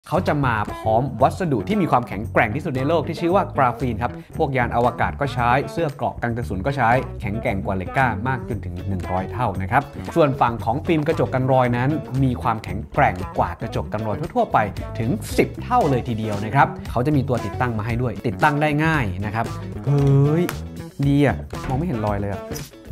เขาจะมาพร้อมวัสดุที่มีความแข็งแกร่งที่สุดในโลกที่ชื่อว่ากราฟีนครับพวกยานอวกาศก็ใช้เสื้อเกราะกันกระสุนก็ใช้แข็งแกร่งกว่าเหล็กกล้ามากจนถึง100เท่านะครับส่วนฝั่งของฟิล์มกระจกกันรอยนั้นมีความแข็งแกร่งกว่ากระจกกันรอยทั่วๆไปถึง10เท่าเลยทีเดียวนะครับเขาจะมีตัวติดตั้งมาให้ด้วยติดตั้งได้ง่ายนะครับเฮ้ยดีอะมองไม่เห็นรอยเลยอะ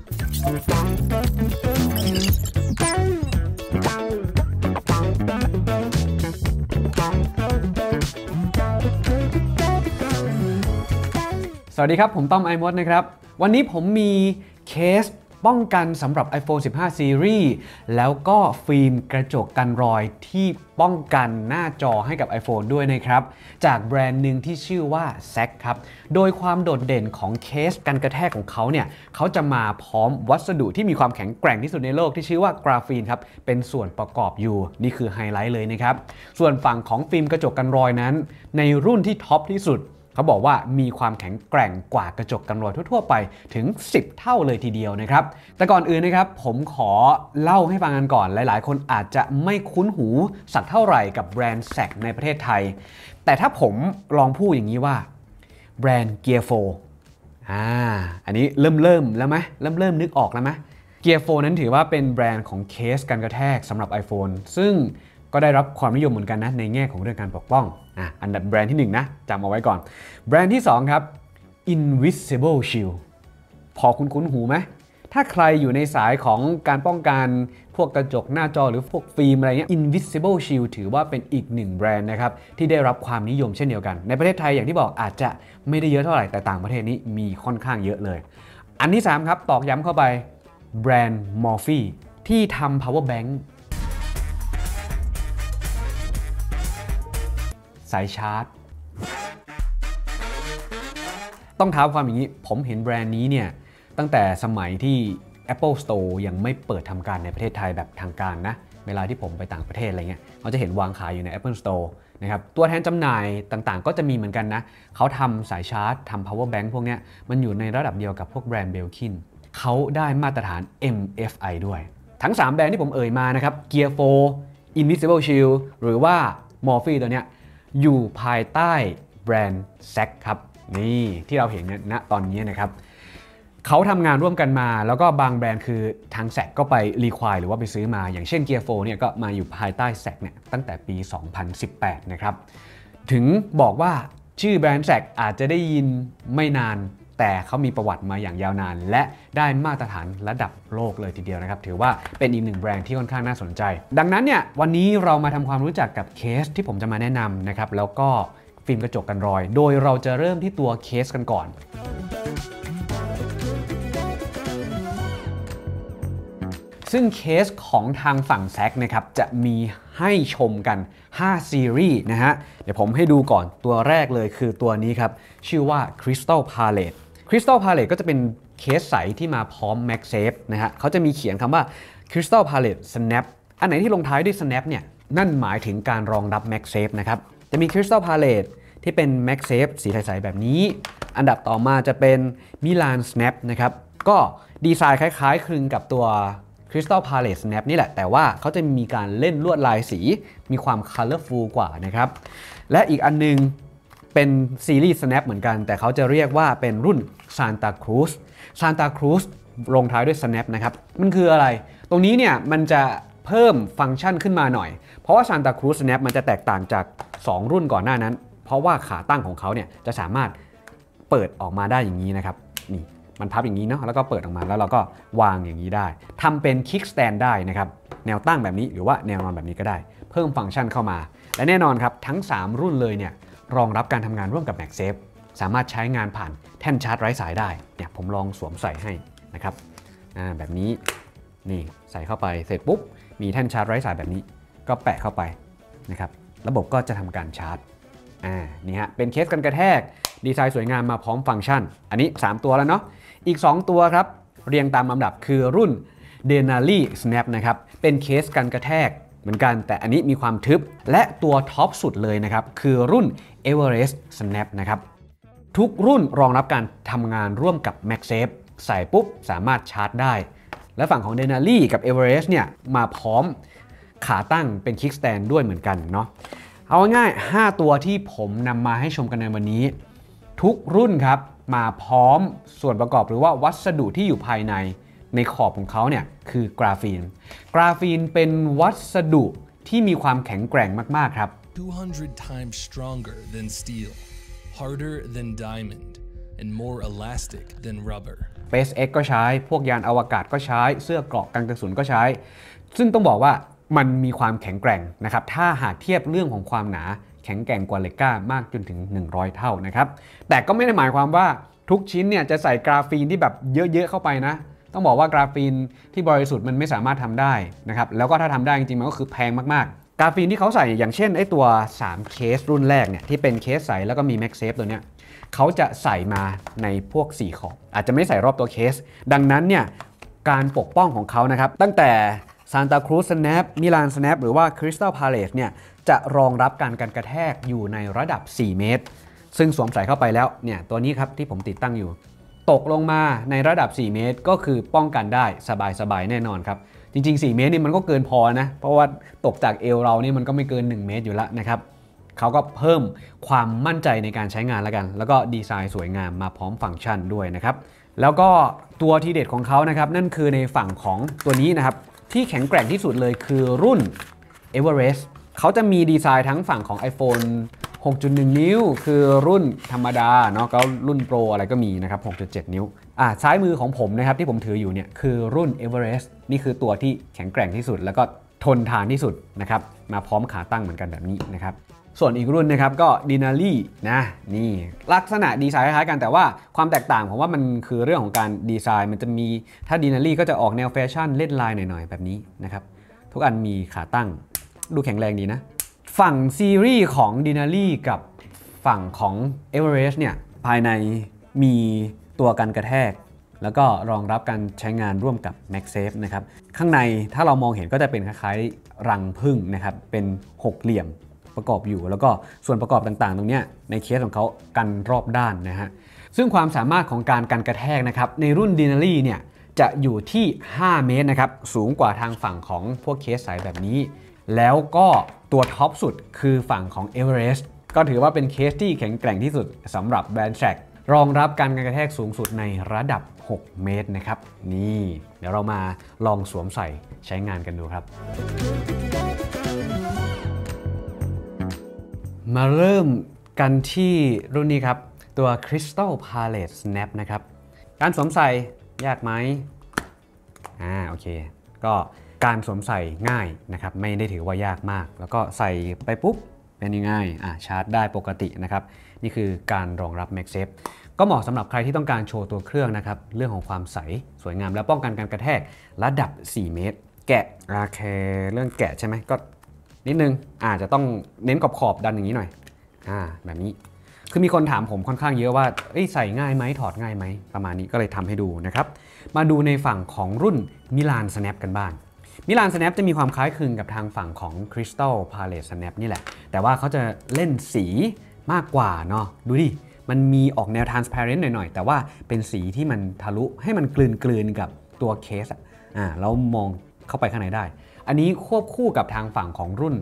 สวัสดีครับผมต้อมไอมดนะครับวันนี้ผมมีเคสป้องกันสำหรับ iPhone 15 Series แล้วก็ฟิล์มกระจกกันรอยที่ป้องกันหน้าจอให้กับ iPhone ด้วยนะครับจากแบรนด์หนึ่งที่ชื่อว่า ZAC ครับโดยความโดดเด่นของเคสกันกระแทกของเขาเนี่ยเขาจะมาพร้อมวัสดุที่มีความแข็งแกร่งที่สุดในโลกที่ชื่อว่ากราฟีนครับเป็นส่วนประกอบอยู่นี่คือไฮไลท์เลยนะครับส่วนฝั่งของฟิล์มกระจกกันรอยนั้นในรุ่นที่ท็อปที่สุดเขาบอกว่ามีความแข็งแกร่งกว่ากระจกกันรอยทั่วๆไปถึง10เท่าเลยทีเดียวนะครับแต่ก่อนอื่นนะครับผมขอเล่าให้ฟังกันก่อนหลายๆคนอาจจะไม่คุ้นหูสักเท่าไหร่กับแบรนด์แซกในประเทศไทยแต่ถ้าผมลองพูดอย่างนี้ว่าแบรนด์ Gear 4อันนี้เริ่มแล้วไหมเริ่มนึกออกแล้วไหม Gear 4นั้นถือว่าเป็นแบรนด์ของเคสกันกระแทกสำหรับ iPhone ซึ่งก็ได้รับความนิยมเหมือนกันนะในแง่ของเรื่องการปกป้องอันดับแบรนด์ที่1นะจำเอาไว้ก่อนแบรนด์ที่2ครับ Invisible Shield พอคุ้นหูไหมถ้าใครอยู่ในสายของการป้องกันพวกกระจกหน้าจอหรือพวกฟิล์มอะไรเงี้ย Invisible Shield ถือว่าเป็นอีก1แบรนด์นะครับที่ได้รับความนิยมเช่นเดียวกันในประเทศไทยอย่างที่บอกอาจจะไม่ได้เยอะเท่าไหร่แต่ต่างประเทศนี้มีค่อนข้างเยอะเลยอันที่3ครับตอกย้ำเข้าไปแบรนด์ Morphe ที่ทำ power bankสายชาร์จต้องท้าความอย่างนี้ผมเห็นแบรนด์นี้เนี่ยตั้งแต่สมัยที่ Apple Store ยังไม่เปิดทำการในประเทศไทยแบบทางการนะเวลาที่ผมไปต่างประเทศอะไรเงี้ยเขาจะเห็นวางขายอยู่ใน Apple Store นะครับตัวแทนจำหน่ายต่างๆก็จะมีเหมือนกันนะเขาทำสายชาร์จทำ power bank พวกเนี้ยมันอยู่ในระดับเดียวกับพวกแบรนด์ Belkin เขาได้มาตรฐาน MFI ด้วยทั้ง3แบรนด์ที่ผมเอ่ยมานะครับ Gear 4 Invisible Shield หรือว่า Morphe ตัวเนี้ยอยู่ภายใต้แบรนด์ ZAC ครับนี่ที่เราเห็นณตอนนี้นะครับเขาทำงานร่วมกันมาแล้วก็บางแบรนด์คือทาง ZAC ก็ไปรีควายหรือว่าไปซื้อมาอย่างเช่น Gear 4เนี่ยก็มาอยู่ภายใต้ ZAC เนี่ยตั้งแต่ปี 2018 นะครับถึงบอกว่าชื่อแบรนด์ ZAC อาจจะได้ยินไม่นานแต่เขามีประวัติมาอย่างยาวนานและได้มาตรฐานระดับโลกเลยทีเดียวนะครับถือว่าเป็นอีก1แบรนด์ที่ค่อนข้างน่าสนใจดังนั้นเนี่ยวันนี้เรามาทำความรู้จักกับเคสที่ผมจะมาแนะนำนะครับแล้วก็ฟิล์มกระจกกันรอยโดยเราจะเริ่มที่ตัวเคสกันก่อนซึ่งเคสของทางฝั่งแซกนะครับจะมีให้ชมกัน5ซีรีส์นะฮะเดี๋ยวผมให้ดูก่อนตัวแรกเลยคือตัวนี้ครับชื่อว่า Crystal Palette Crystal Palette ก็จะเป็นเคสใสที่มาพร้อม MagSafe นะฮะเขาจะมีเขียนคำว่า Crystal Palette Snap อันไหนที่ลงท้ายด้วย Snap เนี่ยนั่นหมายถึงการรองรับ MagSafe นะครับจะมี Crystal Palette ที่เป็น MagSafe สีใสๆแบบนี้อันดับต่อมาจะเป็น Milan Snap นะครับก็ดีไซน์คล้ายๆคลึงกับตัวCrystal Palette Snap นี่แหละแต่ว่าเขาจะมีการเล่นลวดลายสีมีความ colorful กว่านะครับและอีกอันนึงเป็นซีรีส์ Snap เหมือนกันแต่เขาจะเรียกว่าเป็นรุ่น Santa Cruz Santa Cruz ลงท้ายด้วย Snap นะครับมันคืออะไรตรงนี้เนี่ยมันจะเพิ่มฟังก์ชันขึ้นมาหน่อยเพราะว่า Santa Cruz Snap มันจะแตกต่างจาก2รุ่นก่อนหน้านั้นเพราะว่าขาตั้งของเขาเนี่ยจะสามารถเปิดออกมาได้อย่างนี้นะครับนี่มันพับอย่างนี้เนาะแล้วก็เปิดออกมาแล้วเราก็วางอย่างนี้ได้ทำเป็น kick stand ได้นะครับแนวตั้งแบบนี้หรือว่าแนวนอนแบบนี้ก็ได้เพิ่มฟังก์ชันเข้ามาและแน่นอนครับทั้ง3รุ่นเลยเนี่ยรองรับการทำงานร่วมกับ MagSafe สามารถใช้งานผ่านแท่นชาร์จไร้สายได้เนี่ยผมลองสวมใส่ให้นะครับแบบนี้นี่ใส่เข้าไปเสร็จปุ๊บมีแท่นชาร์จไร้สายแบบนี้ก็แปะเข้าไปนะครับระบบก็จะทำการชาร์จนี่ฮะเป็นเคสกันกระแทกดีไซน์สวยงามมาพร้อมฟังก์ชันอันนี้3ตัวแล้วเนาะอีก2ตัวครับเรียงตามลำดับคือรุ่น Denali Snap นะครับเป็นเคสกันกระแทกเหมือนกันแต่อันนี้มีความทึบและตัวท็อปสุดเลยนะครับคือรุ่น Everest Snap นะครับทุกรุ่นรองรับการทำงานร่วมกับ MagSafe ใส่ปุ๊บสามารถชาร์จได้และฝั่งของ Denali กับ Everest เนี่ยมาพร้อมขาตั้งเป็น Kickstand ด้วยเหมือนกันเนาะเอาง่ายๆ5ตัวที่ผมนำมาให้ชมกันในวันนี้ทุกรุ่นครับมาพร้อมส่วนประกอบหรือว่าวัสดุที่อยู่ภายในขอบของเขาเนี่ยคือกราฟีนเป็นวัสดุที่มีความแข็งแกร่งมากๆครับ 200 times stronger than steel, harder than diamond, and more elastic than rubber. SpaceX ก็ใช้พวกยานอวกาศก็ใช้เสื้อเกราะกันกระสุนก็ใช้ซึ่งต้องบอกว่ามันมีความแข็งแกร่งนะครับถ้าหากเทียบเรื่องของความหนาแข็งแกร่งกว่าเหล็กกล้ามากจนถึง100เท่านะครับแต่ก็ไม่ได้หมายความว่าทุกชิ้นเนี่ยจะใส่กราฟีนที่แบบเยอะๆเข้าไปนะต้องบอกว่ากราฟีนที่บริสุทธิ์มันไม่สามารถทำได้นะครับแล้วก็ถ้าทำได้จริงๆมันก็คือแพงมากๆกราฟีนที่เขาใส่อย่างเช่นไอ้ตัว3เคสรุ่นแรกเนี่ยที่เป็นเคสใสแล้วก็มี MagSafe ตัวเนี้ยเขาจะใส่มาในพวก4ขอบอาจจะไม่ใส่รอบตัวเคสดังนั้นเนี่ยการปกป้องของเขานะครับตั้งแต่ Santa Cruz Snap Milan Snap หรือว่า Crystal Palace เนี่ยจะรองรับการกระแทกอยู่ในระดับ4เมตรซึ่งสวมใส่เข้าไปแล้วเนี่ยตัวนี้ครับที่ผมติดตั้งอยู่ตกลงมาในระดับ4เมตรก็คือป้องกันได้สบายๆแน่นอนครับจริงๆ4เมตรนี่มันก็เกินพอนะเพราะว่าตกจากเอวเรานี่มันก็ไม่เกิน1เมตรอยู่แล้วนะครับเขาก็เพิ่มความมั่นใจในการใช้งานแล้วก็ดีไซน์สวยงามมาพร้อมฟังก์ชันด้วยนะครับแล้วก็ตัวทีเด็ดของเขานะครับนั่นคือในฝั่งของตัวนี้นะครับที่แข็งแกร่งที่สุดเลยคือรุ่น Everest เขาจะมีดีไซน์ทั้งฝั่งของ iPhone 6.1 นิ้วคือรุ่นธรรมดาเนาะก็รุ่นโปรอะไรก็มีนะครับ 6.7 นิ้วซ้ายมือของผมนะครับที่ผมถืออยู่เนี่ยคือรุ่น Everest นี่คือตัวที่แข็งแกร่งที่สุดแล้วก็ทนทานที่สุดนะครับมาพร้อมขาตั้งเหมือนกันแบบนี้นะครับส่วนอีกรุ่นนะครับก็ Denali นะนี่ลักษณะดีไซน์คล้ายๆกันแต่ว่าความแตกต่างผมว่ามันคือเรื่องของการดีไซน์มันจะมีถ้า Denali ก็จะออกแนวแฟชั่นเล่นลายหน่อยๆแบบนี้นะครับทุกอันมีขาตั้งดูแข็งแรงดีนะฝั่งซีรีส์ของ Denali กับฝั่งของ Everest เนี่ยภายในมีตัวกันกระแทกแล้วก็รองรับการใช้งานร่วมกับ MagSafe นะครับข้างในถ้าเรามองเห็นก็จะเป็นคล้ายๆรังผึ้งนะครับเป็นหกเหลี่ยมประกอบอยู่แล้วก็ส่วนประกอบต่างๆตรงนี้ในเคสของเขากันรอบด้านนะฮะซึ่งความสามารถของการกันกระแทกนะครับในรุ่น Denali เนี่ยจะอยู่ที่5เมตรนะครับสูงกว่าทางฝั่งของพวกเคสใสแบบนี้แล้วก็ตัวท็อปสุดคือฝั่งของ Everest ก็ถือว่าเป็นเคสที่แข็งแกร่งที่สุดสำหรับแบรนด์แทร็กรองรับการกระแทกสูงสุดในระดับ6เมตรนะครับนี่เดี๋ยวเรามาลองสวมใส่ใช้งานกันดูครับมาเริ่มกันที่รุ่นนี้ครับตัว Crystal Palace Snap นะครับการสวมใส่ยากไหมโอเคก็การสวมใส่ง่ายนะครับไม่ได้ถือว่ายากมากแล้วก็ใส่ไปปุ๊บเป็นง่ายชาร์จได้ปกตินะครับนี่คือการรองรับ MagSafe ก็เหมาะสำหรับใครที่ต้องการโชว์ตัวเครื่องนะครับเรื่องของความใสสวยงามและป้องกันการกระแทกระดับ4เมตรแกะเรื่องแกะใช่ไหมก็นิดนึงอาจจะต้องเน้นขอบดันอย่างนี้หน่อยแบบนี้คือมีคนถามผมค่อนข้างเยอะว่าใส่ง่ายไหมถอดง่ายไหมประมาณนี้ก็เลยทำให้ดูนะครับมาดูในฝั่งของรุ่น Milan Snap กันบ้าง Milan Snap จะมีความคล้ายคลึงกับทางฝั่งของ Crystal Palace Snap นี่แหละแต่ว่าเขาจะเล่นสีมากกว่าเนาะดูดิมันมีออกแนว transparent หน่อยๆแต่ว่าเป็นสีที่มันทะลุให้มันกลืนกับตัวเคสแล้วมองเข้าไปข้างในได้อันนี้ควบคู่กับทางฝั่งของรุ่น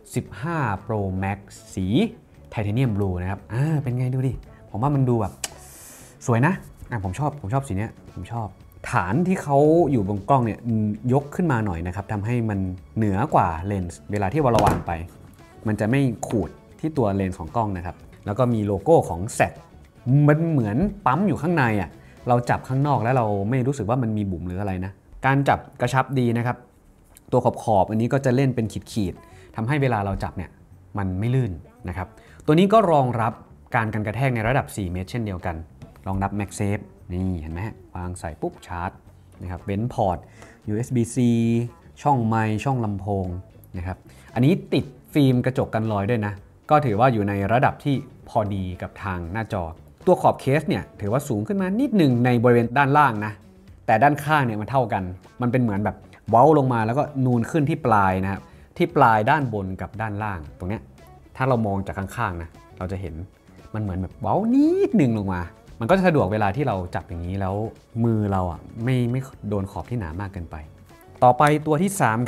15 Pro Max สีไทเทเนียมบลูนะครับเป็นไงดูดิผมว่ามันดูแบบสวยนะผมชอบสีนี้ผมชอบฐานที่เขาอยู่บนกล้องเนี่ยยกขึ้นมาหน่อยนะครับทำให้มันเหนือกว่าเลนส์เวลาที่เราวางไปมันจะไม่ขูดที่ตัวเลนส์ของกล้องนะครับแล้วก็มีโลโก้ของ Z มันเหมือนปั๊มอยู่ข้างในเราจับข้างนอกแล้วเราไม่รู้สึกว่ามันมีบุ๋มหรืออะไรนะการจับกระชับดีนะครับตัวขอบอันนี้ก็จะเล่นเป็นขีดทำให้เวลาเราจับเนี่ยมันไม่ลื่นนะครับตัวนี้ก็รองรับการกันกระแทกในระดับ4เมตรเช่นเดียวกันรองรับ MagSafe นี่เห็นไหมวางใส่ปุ๊บชาร์จนะครับเบนพอร์ต USB-C ช่องไมค์ช่องลำโพงนะครับอันนี้ติดฟิล์มกระจกกันรอยด้วยนะก็ถือว่าอยู่ในระดับที่พอดีกับทางหน้าจอตัวขอบเคสเนี่ยถือว่าสูงขึ้นมานิดหนึ่งในบริเวณด้านล่างนะแต่ด้านข้างเนี่ยมันเท่ากันมันเป็นเหมือนแบบเว้าลงมาแล้วก็นูนขึ้นที่ปลายนะครับที่ปลายด้านบนกับด้านล่างตรงเนี้ยถ้าเรามองจากข้างๆนะเราจะเห็นมันเหมือนแบบเว้านิดหนึ่งลงมามันก็จะสะดวกเวลาที่เราจับอย่างนี้แล้วมือเราไม่โดนขอบที่หนามากเกินไปต่อไปตัวที่3ครับ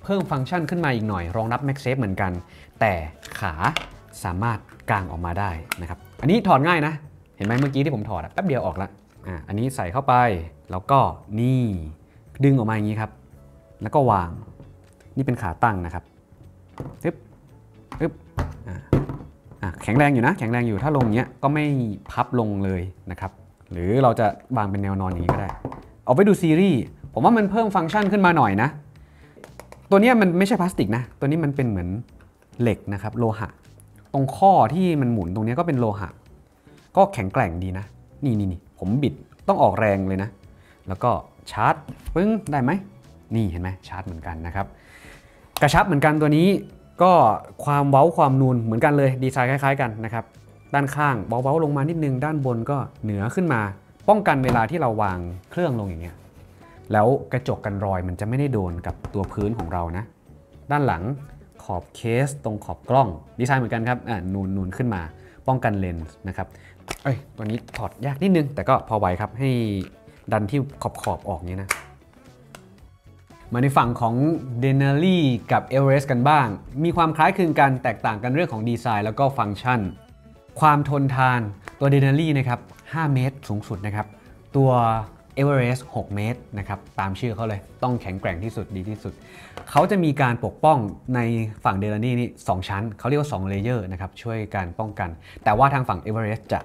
เพิ่มฟังก์ชันขึ้นมาอีกหน่อยรองรับ MagSafe เหมือนกันแต่ขาสามารถกางออกมาได้นะครับอันนี้ถอดง่ายนะเห็นไหมเมื่อกี้ที่ผมถอดแป๊บเดียวออกละอันนี้ใส่เข้าไปแล้วก็นี่ดึงออกมาอย่างนี้ครับแล้วก็วางนี่เป็นขาตั้งนะครับปึ๊บแข็งแรงอยู่นะแข็งแรงอยู่ถ้าลงเนี้ยก็ไม่พับลงเลยนะครับหรือเราจะวางเป็นแนวนอนอย่างนี้ก็ได้เอาไปดูซีรีส์ผมว่ามันเพิ่มฟังก์ชันขึ้นมาหน่อยนะตัวนี้มันไม่ใช่พลาสติกนะตัวนี้มันเป็นเหมือนเหล็กนะครับโลหะตรงข้อที่มันหมุนตรงนี้ก็เป็นโลหะก็แข็งแกร่งดีนะนี่ผมบิดต้องออกแรงเลยนะแล้วก็ชาร์จปึ้งได้ไหมนี่เห็นไหมชาร์จเหมือนกันนะครับกระชับเหมือนกันตัวนี้ก็ความเว้าความนูนเหมือนกันเลยดีไซน์คล้ายๆกันนะครับด้านข้างเว้าลงมานิดนึงด้านบนก็เหนือขึ้นมาป้องกันเวลาที่เราวางเครื่องลงอย่างเงี้ยแล้วกระจกกันรอยมันจะไม่ได้โดนกับตัวพื้นของเรานะด้านหลังขอบเคสตรงขอบกล้องดีไซน์เหมือนกันครับนูนขึ้นมาป้องกันเลนส์นะครับตัวนี้ถอดยากนิดนึงแต่ก็พอไหวครับให้ดันที่ขอบออกนี้นะมาในฝั่งของ Denali กับ Everest กันบ้างมีความคล้ายคลึงกันแตกต่างกันเรื่องของดีไซน์แล้วก็ฟังก์ชันความทนทานตัว Denali นะครับ5 เมตรสูงสุดนะครับตัว Everest 6 เมตรนะครับตามชื่อเขาเลยต้องแข็งแกร่งที่สุดดีที่สุดเขาจะมีการปกป้องในฝั่ง Denali นี่2ชั้นเขาเรียกว่า2เลเยอร์นะครับช่วยการป้องกันแต่ว่าทางฝั่ง Everest จะ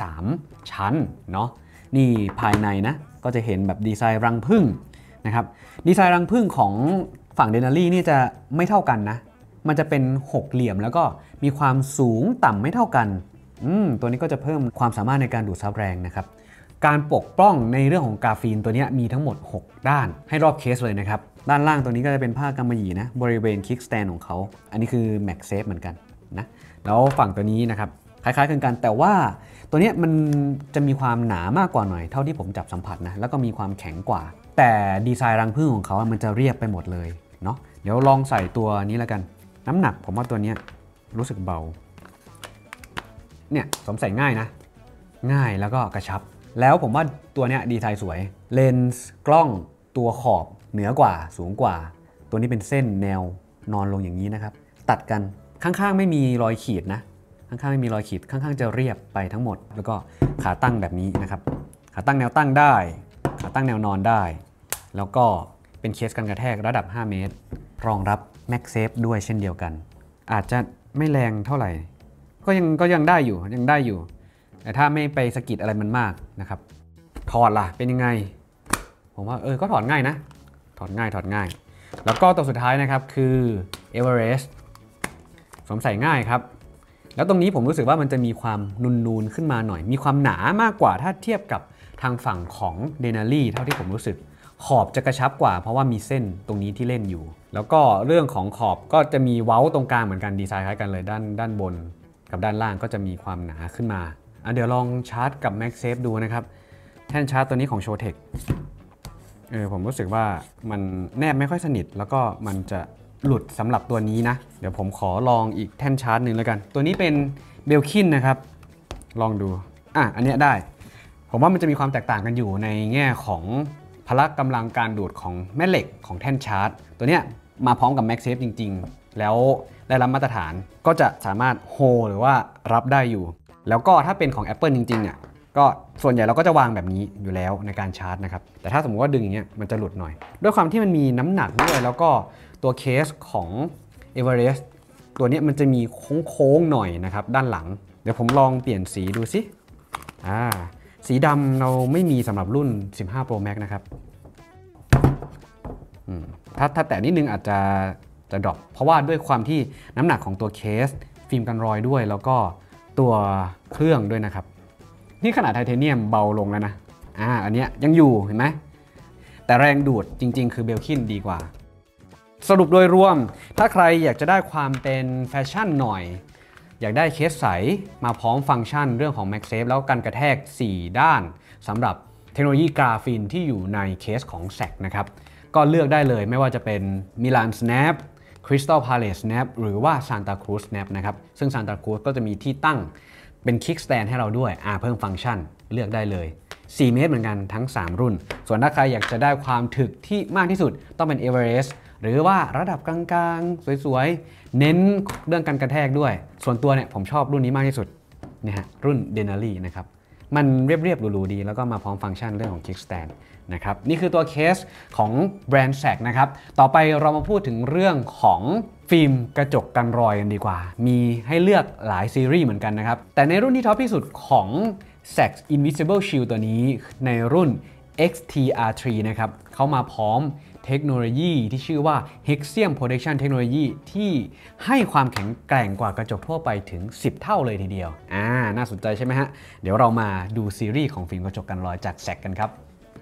3ชั้นเนาะนี่ภายในนะก็จะเห็นแบบดีไซน์รังผึ้งนะครับดีไซน์รังผึ้งของฝั่ง Denali นี่จะไม่เท่ากันนะมันจะเป็น6เหลี่ยมแล้วก็มีความสูงต่ำไม่เท่ากันตัวนี้ก็จะเพิ่มความสามารถในการดูดซับแรงนะครับการปกป้องในเรื่องของกราฟีนตัวนี้มีทั้งหมด6ด้านให้รอบเคสเลยนะครับด้านล่างตัวนี้ก็จะเป็นผ้ากำมะหยี่นะบริเวณคิกสแตนของเขาอันนี้คือ MagSafe เหมือนกันนะแล้วฝั่งตัวนี้นะครับคล้ายๆกันแต่ว่าตัวนี้มันจะมีความหนามากกว่าหน่อยเท่าที่ผมจับสัมผัสนะแล้วก็มีความแข็งกว่าแต่ดีไซน์รังผึ้งของเขามันจะเรียบไปหมดเลยเนาะเดี๋ยวลองใส่ตัวนี้แล้วกันน้ำหนักผมว่าตัวนี้รู้สึกเบาเนี่ยสวมใส่ง่ายนะง่ายแล้วก็กระชับแล้วผมว่าตัวนี้ดีไซน์สวยเลนส์กล้องตัวขอบเหนือกว่าสูงกว่าตัวนี้เป็นเส้นแนวนอนลงอย่างนี้นะครับตัดกันข้างๆไม่มีรอยขีดนะข้างๆไม่มีรอยขีดข้างๆจะเรียบไปทั้งหมดแล้วก็ขาตั้งแบบนี้นะครับขาตั้งแนวตั้งได้ขาตั้งแนวนอนได้แล้วก็เป็นเคสกันกระแทกระดับ5 เมตรรองรับ MagSafe ด้วยเช่นเดียวกันอาจจะไม่แรงเท่าไหร่ก็ยังได้อยู่แต่ถ้าไม่ไปสะกิดอะไรมันมากนะครับถอดล่ะเป็นยังไงผมว่าก็ถอดง่ายนะถอดง่ายแล้วก็ตัวสุดท้ายนะครับคือ Everest สวมใส่ง่ายครับแล้วตรงนี้ผมรู้สึกว่ามันจะมีความนูนขึ้นมาหน่อยมีความหนามากกว่าถ้าเทียบกับทางฝั่งของ Denali เท่าที่ผมรู้สึกขอบจะกระชับกว่าเพราะว่ามีเส้นตรงนี้ที่เล่นอยู่แล้วก็เรื่องของขอบก็จะมีเว้าตรงกลางเหมือนกันดีไซน์คล้ายกันเลยด้านบนกับด้านล่างก็จะมีความหนาขึ้นมาเดี๋ยวลองชาร์จกับ MagSafe ดูนะครับแท่นชาร์จตัวนี้ของ Showtech ผมรู้สึกว่ามันแนบไม่ค่อยสนิทแล้วก็มันจะหลุดสำหรับตัวนี้นะเดี๋ยวผมขอลองอีกแท่นชาร์จหนึ่งแล้วกันตัวนี้เป็น Belkin นะครับลองดูอันนี้ได้ผมว่ามันจะมีความแตกต่างกันอยู่ในแง่ของพละกำลังการดูดของแม่เหล็กของแท่นชาร์จตัวเนี้ยมาพร้อมกับ MagSafe จริงๆแล้วได้รับมาตรฐานก็จะสามารถโฮหรือว่ารับได้อยู่แล้วก็ถ้าเป็นของ Apple จริงๆเนี่ยก็ส่วนใหญ่เราก็จะวางแบบนี้อยู่แล้วในการชาร์จนะครับแต่ถ้าสมมติว่าดึงอย่างเงี้ยมันจะหลุดหน่อยด้วยความที่มันมีน้ำหนักด้วยแล้วก็ตัวเคสของ Everest ตัวนี้มันจะมีโค้งๆหน่อยนะครับด้านหลังเดี๋ยวผมลองเปลี่ยนสีดูสิสีดำเราไม่มีสำหรับรุ่น15 Pro Max นะครับถ้าแตะนิดนึงอาจจะดรอปเพราะว่าด้วยความที่น้ำหนักของตัวเคสฟิล์มกันรอยด้วยแล้วก็ตัวเครื่องด้วยนะครับนี่ขนาดไทเทเนียมเบาลงแล้วนะอันนี้ยังอยู่เห็นไหมแต่แรงดูดจริงๆคือเบลคินดีกว่าสรุปโดยรวมถ้าใครอยากจะได้ความเป็นแฟชั่นหน่อยอยากได้เคสใสมาพร้อมฟังก์ชันเรื่องของ MagSafe แล้วกันกระแทก4ด้านสำหรับเทคโนโลยีกราฟีนที่อยู่ในเคสของ SAC นะครับก็เลือกได้เลยไม่ว่าจะเป็น Milan Snap Crystal Palace Snap หรือว่า Santa Cruz Snap นะครับซึ่ง Santa Cruz ก็จะมีที่ตั้งเป็น Kickstand ให้เราด้วยเพิ่มฟังก์ชันเลือกได้เลย4 เมตรเหมือนกันทั้ง3รุ่นส่วนถ้าใครอยากจะได้ความถึกที่มากที่สุดต้องเป็น Everest หหรือว่าระดับกลางๆสวยๆเน้นเรื่องการกระแทกด้วยส่วนตัวเนี่ยผมชอบรุ่นนี้มากที่สุดเนี่ยฮะรุ่น Denali นะครับมันเรียบๆหรูๆดีแล้วก็มาพร้อมฟังก์ชันเรื่องของ Kickstand นะครับนี่คือตัวเคสของแบรนด์ SAG นะครับต่อไปเรามาพูดถึงเรื่องของฟิล์มกระจกกันรอยกันดีกว่ามีให้เลือกหลายซีรีส์เหมือนกันนะครับแต่ในรุ่นที่ท็อปที่สุดของ SAG Invisible Shield ตัวนี้ในรุ่น XTR3 นะครับเขามาพร้อมเทคโนโลยีที่ชื่อว่า Hexium Protection Technology ที่ให้ความแข็งแกร่งกว่ากระจกทั่วไปถึง10เท่าเลยทีเดียวน่าสนใจใช่ไหมฮะเดี๋ยวเรามาดูซีรีส์ของฟิล์มกระจกกันรอยจาก SAG กันครับ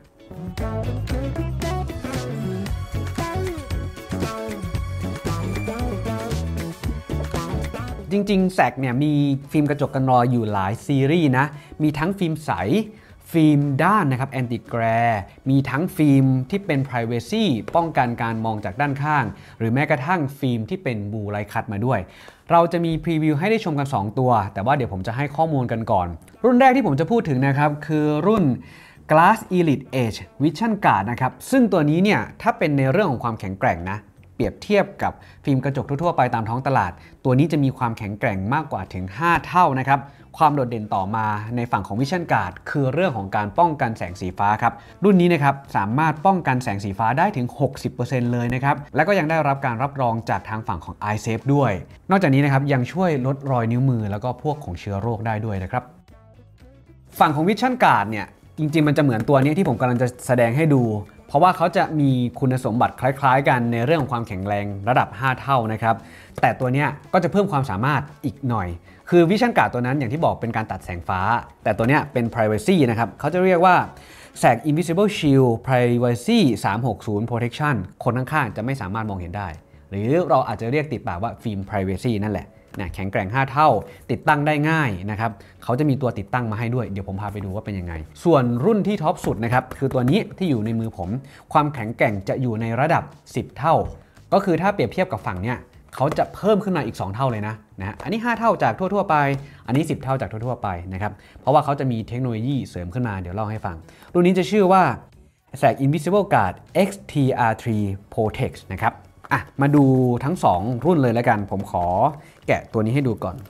จริงๆ SAG เนี่ยมีฟิล์มกระจกกันรอยอยู่หลายซีรีส์นะมีทั้งฟิล์มใสฟิล์มด้านนะครับ anti glare มีทั้งฟิล์มที่เป็น privacy ป้องกันการมองจากด้านข้างหรือแม้กระทั่งฟิล์มที่เป็น blue light cut มาด้วยเราจะมีพรีวิวให้ได้ชมกัน2ตัวแต่ว่าเดี๋ยวผมจะให้ข้อมูลกันก่อนรุ่นแรกที่ผมจะพูดถึงนะครับคือรุ่น Glass Elite Edge Vision Guard นะครับซึ่งตัวนี้เนี่ยถ้าเป็นในเรื่องของความแข็งแกร่งนะเปรียบเทียบกับฟิล์มกระจกทั่วๆไปตามท้องตลาดตัวนี้จะมีความแข็งแกร่งมากกว่าถึง5เท่านะครับความโดดเด่นต่อมาในฝั่งของ Vision Guard คือเรื่องของการป้องกันแสงสีฟ้าครับรุ่นนี้นะครับสามารถป้องกันแสงสีฟ้าได้ถึง 60% เลยนะครับและก็ยังได้รับการรับรองจากทางฝั่งของ iSafe ด้วยนอกจากนี้นะครับยังช่วยลดรอยนิ้วมือแล้วก็พวกของเชื้อโรคได้ด้วยนะครับฝั่งของ Vision Guard เนี่ยจริงๆมันจะเหมือนตัวนี้ที่ผมกำลังจะแสดงให้ดูเพราะว่าเขาจะมีคุณสมบัติคล้ายๆกันในเรื่องของความแข็งแรงระดับ5เท่านะครับแต่ตัวนี้ก็จะเพิ่มความสามารถอีกหน่อยคือ Vision Guard ตัวนั้นอย่างที่บอกเป็นการตัดแสงฟ้าแต่ตัวนี้เป็น Privacy นะครับเขาจะเรียกว่า SAG Invisible Shield Privacy 360 Protection คนข้างๆจะไม่สามารถมองเห็นได้หรือเราอาจจะเรียกติดปากว่าฟิล์ม Privacy นั่นแหละแข็งแกร่ง5เท่าติดตั้งได้ง่ายนะครับเขาจะมีตัวติดตั้งมาให้ด้วยเดี๋ยวผมพาไปดูว่าเป็นยังไงส่วนรุ่นที่ท็อปสุดนะครับคือตัวนี้ที่อยู่ในมือผมความแข็งแกร่งจะอยู่ในระดับ10เท่าก็คือถ้าเปรียบเทียบกับฝั่งเนี้ยเขาจะเพิ่มขึ้นมาอีก2เท่าเลยนะอันนี้5เท่าจากทั่วๆไปอันนี้10เท่าจากทั่วๆไปนะครับเพราะว่าเขาจะมีเทคโนโลยีเสริมขึ้นมาเดี๋ยวเล่าให้ฟังรุ่นนี้จะชื่อว่า SAG Invisible Guard XTR3 Protect นะครับมาดูทั้ง2รุ่นเลยแล้วกันผมขอแกะตัวนี้ให้ดูก่อน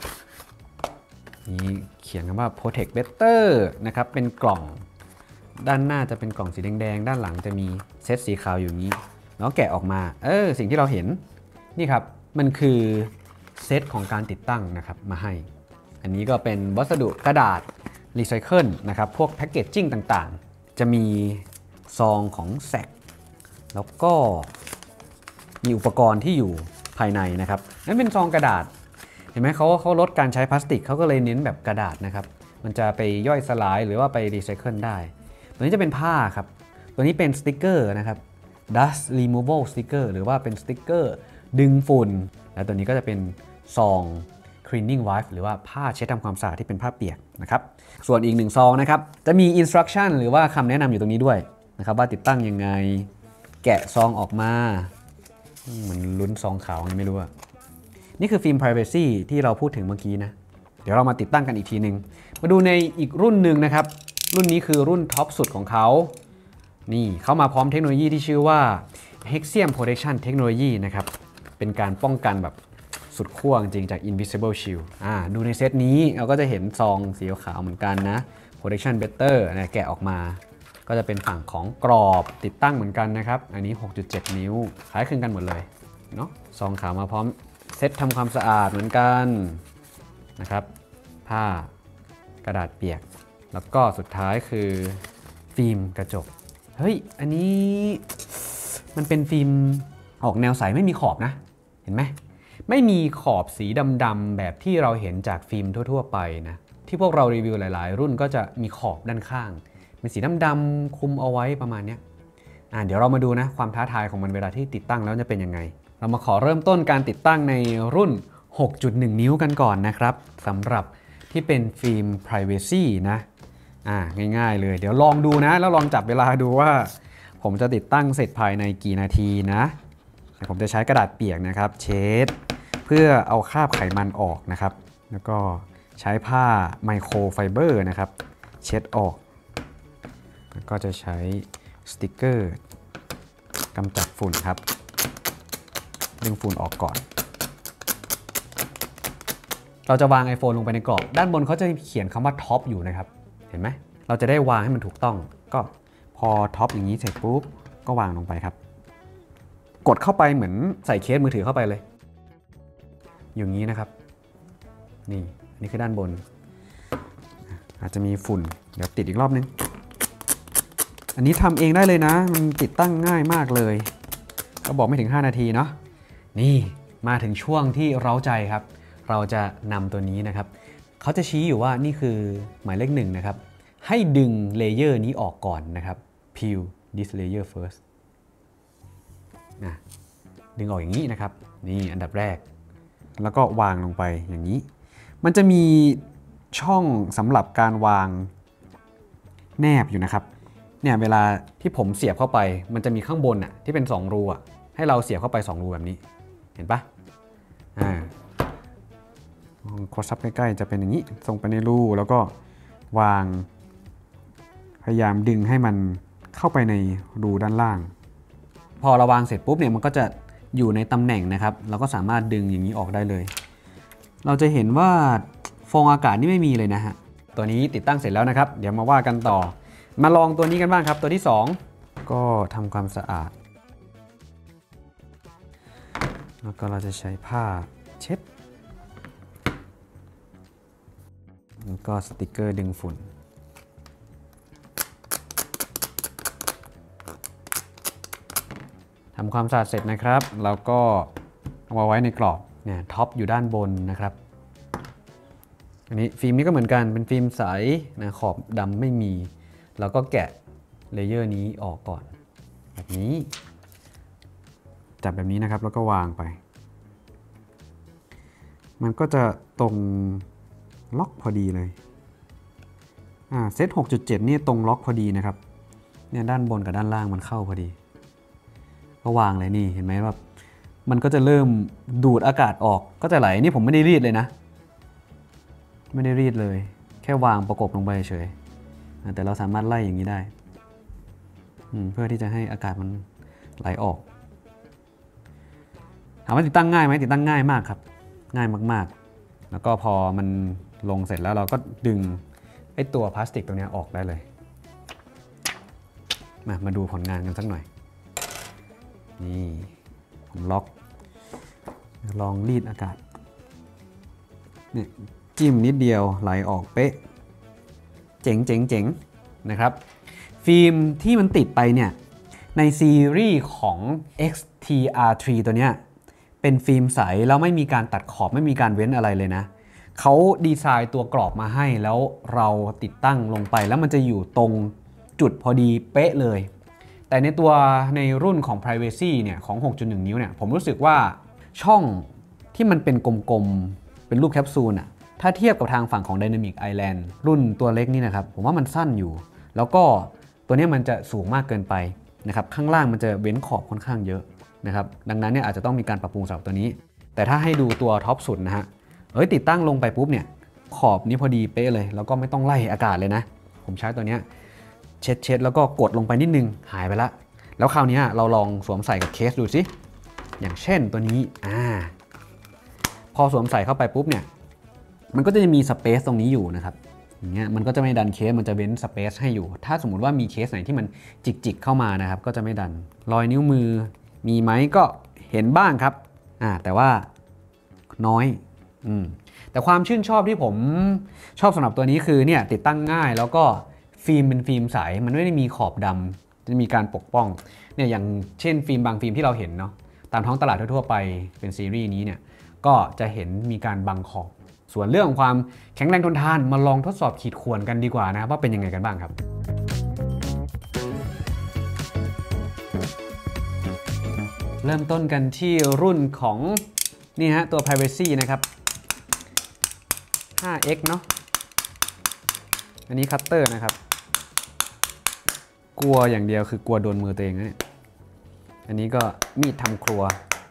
นี่เขียนคำว่า Protect Better นะครับเป็นกล่องด้านหน้าจะเป็นกล่องสีแดงๆด้านหลังจะมีเซตสีขาวอยู่นี้แล้วแกะออกมาสิ่งที่เราเห็นนี่ครับมันคือเซตของการติดตั้งนะครับมาให้อันนี้ก็เป็นวัสดุกระดาษรีไซเคิลนะครับพวกแพคเกจจิ้งต่างๆจะมีซองของ SAG แล้วก็มีอุปกรณ์ที่อยู่ภายในนะครับนั่นเป็นซองกระดาษเห็นไหมเขาลดการใช้พลาสติกเขาก็เลยเน้นแบบกระดาษนะครับมันจะไปย่อยสลายหรือว่าไปรีไซเคิลได้ตัวนี้จะเป็นผ้าครับตัวนี้เป็นสติกเกอร์นะครับ dust removal sticker หรือว่าเป็นสติกเกอร์ดึงฝุ่นและตัวนี้ก็จะเป็นซอง cleaning wipe หรือว่าผ้าเช็ดทำความสะอาดที่เป็นผ้าเปียกนะครับส่วนอีก1ซองนะครับจะมี instruction หรือว่าคำแนะนำอยู่ตรงนี้ด้วยนะครับว่าติดตั้งยังไงแกะซองออกมาเหมือนลุ้นซองขาวไงไม่รู้อะนี่คือฟิล์ม Privacy ที่เราพูดถึงเมื่อกี้นะเดี๋ยวเรามาติดตั้งกันอีกทีนึงมาดูในอีกรุ่นหนึ่งนะครับรุ่นนี้คือรุ่นท็อปสุดของเขานี่เข้ามาพร้อมเทคโนโลยีที่ชื่อว่า Hexium Protection Technology นะครับเป็นการป้องกันแบบสุดขั้วจริงจาก Invisible Shield ดูในเซตนี้เราก็จะเห็นซองสีขาวเหมือนกันนะ Protection Better นะแกะออกมาก็จะเป็นฝั่งของกรอบติดตั้งเหมือนกันนะครับอันนี้ 6.7 นิ้วคล้ายคลึงกันหมดเลยเนาะซองขาวมาพร้อมเซตทำความสะอาดเหมือนกันนะครับผ้ากระดาษเปียกแล้วก็สุดท้ายคือฟิล์มกระจกเฮ้ยอันนี้มันเป็นฟิล์มออกแนวใสไม่มีขอบนะเห็นไหมไม่มีขอบสีดำๆแบบที่เราเห็นจากฟิล์มทั่วๆไปนะที่พวกเรารีวิวหลายๆรุ่นก็จะมีขอบด้านข้างเป็นสีดำๆคุมเอาไว้ประมาณนี้เดี๋ยวเรามาดูนะความท้าทายของมันเวลาที่ติดตั้งแล้วจะเป็นยังไงเรามาขอเริ่มต้นการติดตั้งในรุ่น 6.1 นิ้วกันก่อนนะครับสำหรับที่เป็นฟิล์ม Privacy นะง่ายๆเลยเดี๋ยวลองดูนะแล้วลองจับเวลาดูว่าผมจะติดตั้งเสร็จภายในกี่นาทีนะผมจะใช้กระดาษเปียกนะครับเช็ดเพื่อเอาคราบไขมันออกนะครับแล้วก็ใช้ผ้าไมโครไฟเบอร์นะครับเช็ดออกแล้วก็จะใช้สติกเกอร์กำจัดฝุ่นครับดึงฝุ่นออกก่อนเราจะวาง iPhone ลงไปในกรอบด้านบนเขาจะเขียนคำว่าท็อปอยู่นะครับเห็นไหมเราจะได้วางให้มันถูกต้องก็พอท็อปอย่างนี้เสร็จปุ๊บก็วางลงไปครับกดเข้าไปเหมือนใส่เคสมือถือเข้าไปเลยอย่างนี้นะครับนี่อันนี้คือด้านบนอาจจะมีฝุ่นเดี๋ยวติดอีกรอบนึงอันนี้ทำเองได้เลยนะมันติดตั้งง่ายมากเลยก็บอกไม่ถึง5 นาทีเนาะนี่มาถึงช่วงที่เร้าใจครับเราจะนำตัวนี้นะครับเขาจะชี้อยู่ว่านี่คือหมายเลข1นะครับให้ดึงเลเยอร์นี้ออกก่อนนะครับ peel this layer first ดึงออกอย่างนี้นะครับนี่อันดับแรกแล้วก็วางลงไปอย่างนี้มันจะมีช่องสำหรับการวางแนบอยู่นะครับเนี่ยเวลาที่ผมเสียบเข้าไปมันจะมีข้างบนอ่ะที่เป็น2 รูอ่ะให้เราเสียบเข้าไป2 รูแบบนี้เห็นปะคอซับใกล้ๆจะเป็นอย่างนี้ส่งไปในรูแล้วก็วางพยายามดึงให้มันเข้าไปในรูด้านล่างพอเราวางเสร็จปุ๊บเนี่ยมันก็จะอยู่ในตำแหน่งนะครับเราก็สามารถดึงอย่างนี้ออกได้เลยเราจะเห็นว่าฟองอากาศนี่ไม่มีเลยนะฮะตัวนี้ติดตั้งเสร็จแล้วนะครับเดี๋ยวมาว่ากันต่อมาลองตัวนี้กันบ้างครับตัวที่2ก็ทำความสะอาดแล้วก็เราจะใช้ผ้าเช็ดแล้วก็สติกเกอร์ดึงฝุ่นทำความสะอาดเสร็จนะครับแล้วก็เอามาไว้ในกรอบเนี่ยท็อปอยู่ด้านบนนะครับอันนี้ฟิล์มนี้ก็เหมือนกันเป็นฟิล์มใสนะขอบดำไม่มีเราก็แกะเลเยอร์นี้ออกก่อนแบบนี้จับแบบนี้นะครับแล้วก็วางไปมันก็จะตรงล็อกพอดีเลยเซต 6.7 นี่ตรงล็อกพอดีนะครับเนี่ยด้านบนกับด้านล่างมันเข้าพอดีก็วางเลยนี่เห็นไหมว่ามันก็จะเริ่มดูดอากาศออกก็จะไหลนี่ผมไม่ได้รีดเลยนะไม่ได้รีดเลยแค่วางประกบลงไปเฉยแต่เราสามารถไล่อย่างนี้ได้เพื่อที่จะให้อากาศมันไหลออกถามว่าติดตั้งง่ายไหมติดตั้งง่ายมากครับง่ายมากๆแล้วก็พอมันลงเสร็จแล้วเราก็ดึงไอ้ตัวพลาสติกตัวนี้ออกได้เลยมาดูผลงานกันสักหน่อยนี่ผมล็อกลองรีดอากาศเนี่ยจิ้มนิดเดียวไหลออกเป๊ะเจ๋งนะครับฟิล์มที่มันติดไปเนี่ยในซีรีส์ของ XTR3 ตัวเนี้ยเป็นฟิล์มใสแล้วไม่มีการตัดขอบไม่มีการเว้นอะไรเลยนะเขาดีไซน์ตัวกรอบมาให้แล้วเราติดตั้งลงไปแล้วมันจะอยู่ตรงจุดพอดีเป๊ะเลยแต่ในตัวในรุ่นของ Privacy เนี่ยของ 6.1 นิ้วเนี่ยผมรู้สึกว่าช่องที่มันเป็นกลมๆเป็นรูปแคปซูลถ้าเทียบกับทางฝั่งของ Dynamic Island รุ่นตัวเล็กนี่นะครับผมว่ามันสั้นอยู่แล้วก็ตัวนี้มันจะสูงมากเกินไปนะครับข้างล่างมันจะเว้นขอบค่อนข้างเยอะนะครับดังนั้นเนี่ยอาจจะต้องมีการปรับปรุงสำหรับตัวนี้แต่ถ้าให้ดูตัวท็อปสุดนะฮะติดตั้งลงไปปุ๊บเนี่ยขอบนี้พอดีเป๊ะเลยแล้วก็ไม่ต้องไล่อากาศเลยนะผมใช้ตัวนี้เช็ดแล้วก็กดลงไปนิดนึงหายไปละแล้วคราวนี้เราลองสวมใส่กับเคสดูสิอย่างเช่นตัวนี้พอสวมใส่เข้าไปปุ๊บเนี่ยมันก็จะมีสเปซตรงนี้อยู่นะครับอย่างเงี้ยมันก็จะไม่ดันเคสมันจะเว้นสเปซให้อยู่ถ้าสมมุติว่ามีเคสไหนที่มันจิกเข้ามานะครับก็จะไม่ดันรอยนิ้วมือมีไหมก็เห็นบ้างครับแต่ว่าน้อยแต่ความชื่นชอบที่ผมชอบสำหรับตัวนี้คือเนี่ยติดตั้งง่ายแล้วก็ฟิล์มเป็นฟิล์มใสมันไม่ได้มีขอบดำจะมีการปกป้องเนี่ยอย่างเช่นฟิล์มบางฟิล์มที่เราเห็นเนาะตามท้องตลาดทั่วๆไปเป็นซีรีส์นี้เนี่ยก็จะเห็นมีการบังขอบส่วนเรื่องของความแข็งแรงทนทานมาลองทดสอบขีดข่วนกันดีกว่านะครับว่าเป็นยังไงกันบ้างครับเริ่มต้นกันที่รุ่นของนี่ฮะตัว Privacy นะครับ 5X เนาะอันนี้คัตเตอร์นะครับกลัวอย่างเดียวคือกลัวโดนมือตัวเองนะเนี่ยอันนี้ก็มีดทำครัว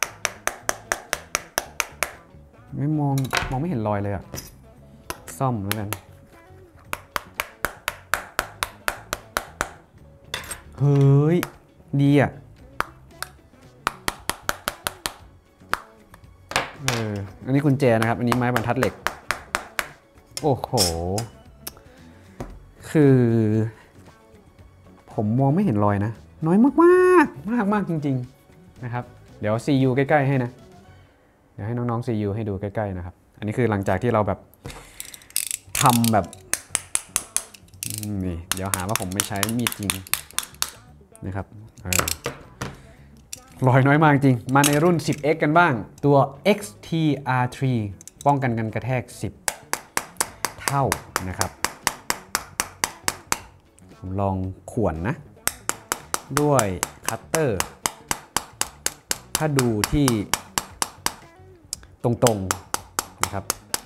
ไม่มองไม่เห็นรอยเลยอะซ่อมแล้วกันเฮ้ยดีอะอันนี้กุญแจนะครับอันนี้ไม้บรรทัดเหล็กโอ้โหคือผมมองไม่เห็นรอยนะน้อยมากๆมากจริงๆนะครับเดี๋ยว CU ใกล้ๆให้นะเดี๋ยวให้น้องๆ CU ให้ดูใกล้ๆนะครับอันนี้คือหลังจากที่เราแบบทำแบบนี่เดี๋ยวหาว่าผมไม่ใช้มีดจริงนะครับรอยน้อยมากจริงมาในรุ่น 10X กันบ้างตัว XTR3 ป้องกันการกระแทก10 เท่านะครับผมลองข่วนนะด้วยคัตเตอร์ถ้าดูที่ตรงๆนะครับ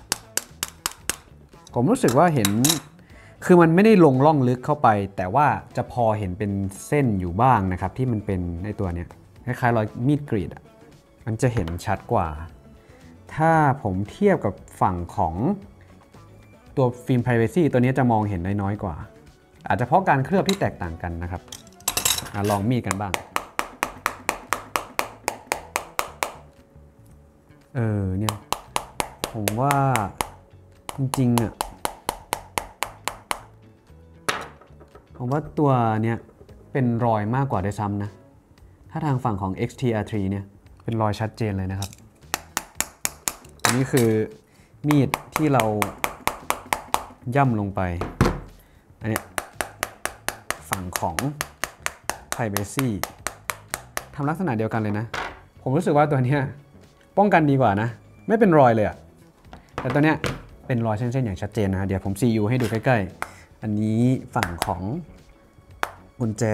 ผมรู้สึกว่าเห็นคือมันไม่ได้ลงร่องลึกเข้าไปแต่ว่าจะพอเห็นเป็นเส้นอยู่บ้างนะครับที่มันเป็นในตัวเนี้ยคล้ายๆรอยมีดกรีดมันจะเห็นชัดกว่าถ้าผมเทียบกับฝั่งของตัวฟิล์ม Privacy ตัวนี้จะมองเห็นได้น้อยกว่าอาจจะเพราะการเคลือบที่แตกต่างกันนะครับลองมีดกันบ้างเนี่ยผมว่าจริงๆผมว่าตัวเนี้ยเป็นรอยมากกว่าด้วยซ้ำนะถ้าทางฝั่งของ XTR3 เนี่ยเป็นรอยชัดเจนเลยนะครับอันนี้คือมีดที่เราย่ำลงไปอันนี้ฝั่งของ Privacy ทำลักษณะเดียวกันเลยนะผมรู้สึกว่าตัวนี้ป้องกันดีกว่านะไม่เป็นรอยเลยอะแต่ตัวเนี้ยเป็นรอยเส้นๆอย่างชัดเจนนะเดี๋ยวผม CU ให้ดูใกล้ๆอันนี้ฝั่งของกุญแจ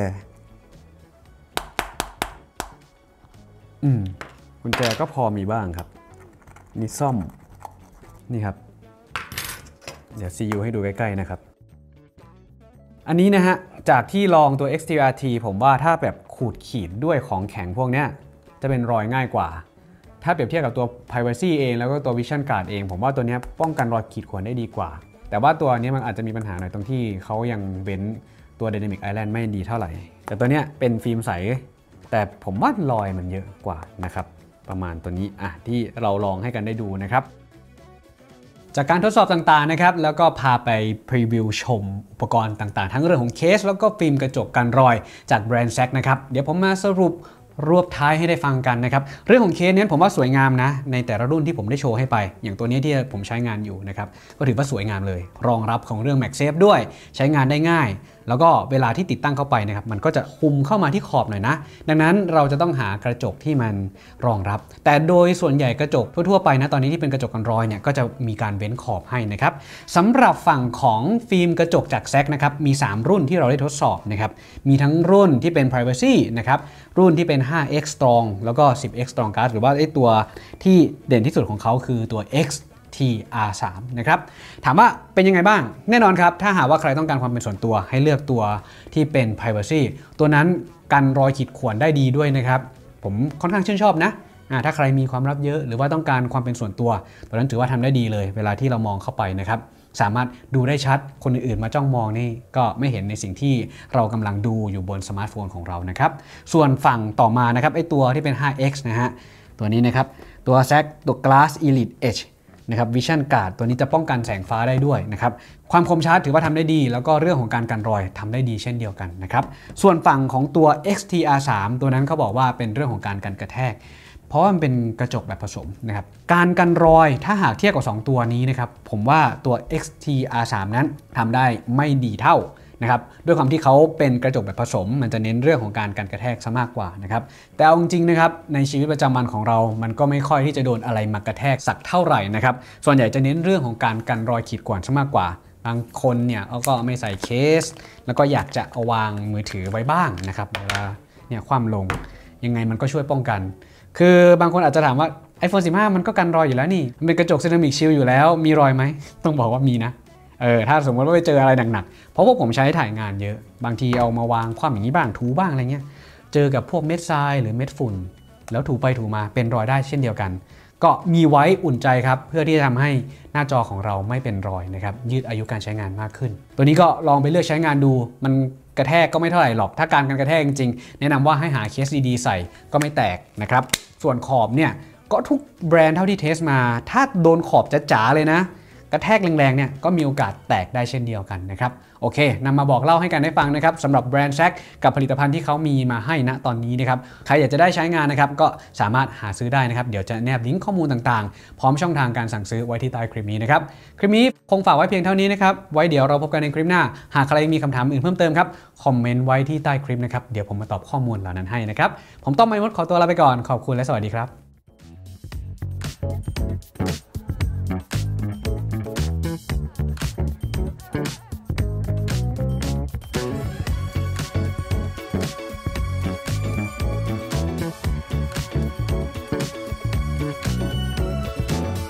กุญแจก็พอมีบ้างครับนี่ซ่อมนี่ครับเดี๋ยว CU ให้ดูใกล้ๆนะครับอันนี้นะฮะจากที่ลองตัว XTR3 ผมว่าถ้าแบบขูดขีดด้วยของแข็งพวกเนี้ยจะเป็นรอยง่ายกว่าถ้าเปรียบเทียบกับตัว Privacy เองแล้วก็ตัว Vision Guard เองผมว่าตัวนี้ป้องกันรอยขีดข่วนได้ดีกว่าแต่ว่าตัวนี้มันอาจจะมีปัญหาหน่อยตรงที่เขายังเว้นตัว Dynamic Island ไม่ดีเท่าไหร่แต่ตัวนี้เป็นฟิล์มใสแต่ผมว่ารอยมันเยอะกว่านะครับประมาณตัวนี้ที่เราลองให้กันได้ดูนะครับจากการทดสอบต่างๆนะครับแล้วก็พาไปพรีวิวชมอุปกรณ์ต่างๆทั้งเรื่องของเคสแล้วก็ฟิล์มกระจกกันรอยจากแบรนด์แซกนะครับเดี๋ยวผมมาสรุปรวบท้ายให้ได้ฟังกันนะครับเรื่องของเคสนี้ผมว่าสวยงามนะในแต่ละรุ่นที่ผมได้โชว์ให้ไปอย่างตัวนี้ที่ผมใช้งานอยู่นะครับก็ถือว่าสวยงามเลยรองรับของเรื่อง MagSafe ด้วยใช้งานได้ง่ายแล้วก็เวลาที่ติดตั้งเข้าไปนะครับมันก็จะคุมเข้ามาที่ขอบหน่อยนะดังนั้นเราจะต้องหากระจกที่มันรองรับแต่โดยส่วนใหญ่กระจกทั่วๆไปนะตอนนี้ที่เป็นกระจกกันรอยเนี่ยก็จะมีการเว้นขอบให้นะครับสำหรับฝั่งของฟิล์มกระจกจากแซกนะครับมี3รุ่นที่เราได้ทดสอบนะครับมีทั้งรุ่นที่เป็น Privacy นะครับรุ่นที่เป็น 5X Strong แล้วก็ 10X Strong Guard หรือว่าตัวที่เด่นที่สุดของเขาคือตัว XTR3 นะครับถามว่าเป็นยังไงบ้างแน่นอนครับถ้าหากว่าใครต้องการความเป็นส่วนตัวให้เลือกตัวที่เป็น Privacy ตัวนั้นกันรอยขีดข่วนได้ดีด้วยนะครับผมค่อนข้างชื่นชอบนะถ้าใครมีความลับเยอะหรือว่าต้องการความเป็นส่วนตัวตัวนั้นถือว่าทำได้ดีเลยเวลาที่เรามองเข้าไปนะครับสามารถดูได้ชัดคนอื่นๆมาจ้องมองนี่ก็ไม่เห็นในสิ่งที่เรากำลังดูอยู่บนสมาร์ทโฟนของเรานะครับส่วนฝั่งต่อมานะครับไอตัวที่เป็น 5X นะฮะตัวนี้นะครับตัว ZAGG ตัว Glass Elite Edge นะครับ Vision Guard ตัวนี้จะป้องกันแสงฟ้าได้ด้วยนะครับความคมชัดถือว่าทำได้ดีแล้วก็เรื่องของการกันรอยทำได้ดีเช่นเดียวกันนะครับส่วนฝั่งของตัว XTR3 ตัวนั้นเขาบอกว่าเป็นเรื่องของการกันกระแทกเพราะว่ามันเป็นกระจกแบบผสมนะครับการกันรอยถ้าหากเทียบกับ2ตัวนี้นะครับผมว่าตัว XTR3 นั้นทำได้ไม่ดีเท่านะครับด้วยความที่เขาเป็นกระจกแบบผสมมันจะเน้นเรื่องของการกันกระแทกซะมากกว่านะครับแต่เอาจริงๆนะครับในชีวิตประจำวันของเรามันก็ไม่ค่อยที่จะโดนอะไรมากระแทกสักเท่าไหร่นะครับส่วนใหญ่จะเน้นเรื่องของการกันรอยขีดข่วนซะมากกว่าบางคนเนี่ยเขาก็ไม่ใส่เคสแล้วก็อยากจะเอาวางมือถือไว้บ้างนะครับเวลาเนี่ยคว่ำลงยังไงมันก็ช่วยป้องกันคือบางคนอาจจะถามว่า iPhone 15 มันก็กันรอยอยู่แล้วนี่มันเป็นกระจกเซรามิกชิลอยู่แล้วมีรอยไหมต้องบอกว่ามีนะถ้าสมมติว่าไปเจออะไรหนักๆเพราะพวกผมใช้ถ่ายงานเยอะบางทีเอามาวางคว่ำอย่างนี้บ้างถูบ้างอะไรเงี้ยเจอกับพวกเม็ดทรายหรือเม็ดฝุ่นแล้วถูไปถูมาเป็นรอยได้เช่นเดียวกันก็มีไว้อุ่นใจครับเพื่อที่จะทำให้หน้าจอของเราไม่เป็นรอยนะครับยืดอายุการใช้งานมากขึ้นตัวนี้ก็ลองไปเลือกใช้งานดูมันกระแทกก็ไม่เท่าไหร่หรอกถ้าการกันกระแทกจริงๆแนะนำว่าให้หาเคสดีๆใส่ก็ไม่แตกนะครับส่วนขอบเนี่ยก็ทุกแบรนด์เท่าที่เทสมาถ้าโดนขอบจ๋าๆเลยนะกระแทกแรงๆเนี่ยก็มีโอกาสแตกได้เช่นเดียวกันนะครับโอเคนำมาบอกเล่าให้กันได้ฟังนะครับสำหรับแบรนด์แซกกับผลิตภัณฑ์ที่เขามีมาให้ณตอนนี้นะครับใครอยากจะได้ใช้งานนะครับก็สามารถหาซื้อได้นะครับเดี๋ยวจะแนบลิงก์ข้อมูลต่างๆพร้อมช่องทางการสั่งซื้อไว้ที่ใต้คลิปนี้นะครับคลิปนี้คงฝากไว้เพียงเท่านี้นะครับไว้เดี๋ยวเราพบกันในคลิปหน้าหากใครมีคำถามอื่นเพิ่มเติมครับคอมเมนต์ไว้ที่ใต้คลิปนะครับเดี๋ยวผมมาตอบข้อมูลเหล่านั้นให้นะครับผมต้อมไมมดขอตัวลาไปก่อนขอบคุณและสวัสดีครับ